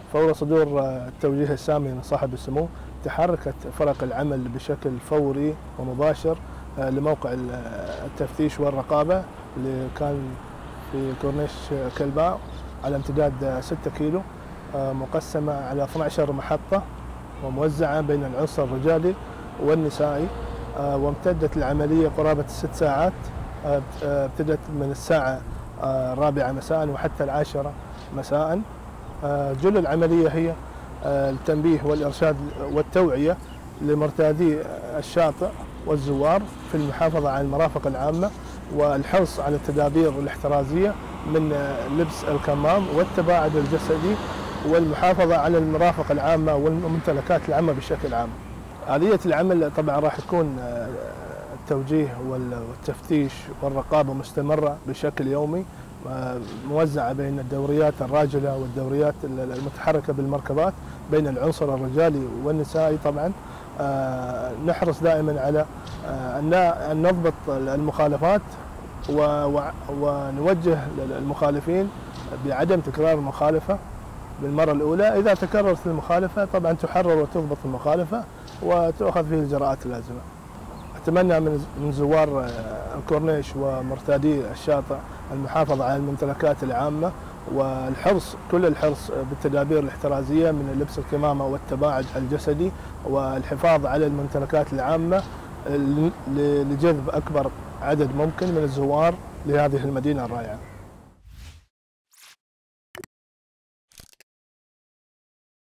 فور صدور التوجيه السامي من صاحب السمو تحركت فرق العمل بشكل فوري ومباشر لموقع التفتيش والرقابة اللي كان في كورنيش كلباء على امتداد 6 كيلو، مقسمة على 12 محطة وموزعة بين العنصر الرجالي والنسائي. وامتدت العملية قرابة 6 ساعات، ابتدت من الساعة 4 مساء وحتى 10 مساء. جل العملية هي التنبيه والإرشاد والتوعية لمرتادي الشاطئ والزوار في المحافظة على المرافق العامة، والحرص على التدابير الاحترازية من لبس الكمام والتباعد الجسدي، والمحافظة على المرافق العامة والممتلكات العامة بشكل عام. آلية العمل طبعا راح تكون التوجيه والتفتيش والرقابة مستمرة بشكل يومي، موزعة بين الدوريات الراجلة والدوريات المتحركة بالمركبات بين العنصر الرجالي والنسائي. طبعا نحرص دائما على أن نضبط المخالفات ونوجه المخالفين بعدم تكرار المخالفة بالمرة الأولى. إذا تكررت المخالفة طبعا تحرر وتضبط المخالفة وتؤخذ فيه الإجراءات اللازمة. أتمنى من زوار الكورنيش ومرتادي الشاطئ المحافظة على الممتلكات العامة كل الحرص بالتدابير الاحترازية من لبس الكمامة والتباعد الجسدي والحفاظ على الممتلكات العامة لجذب أكبر عدد ممكن من الزوار لهذه المدينة الرائعة.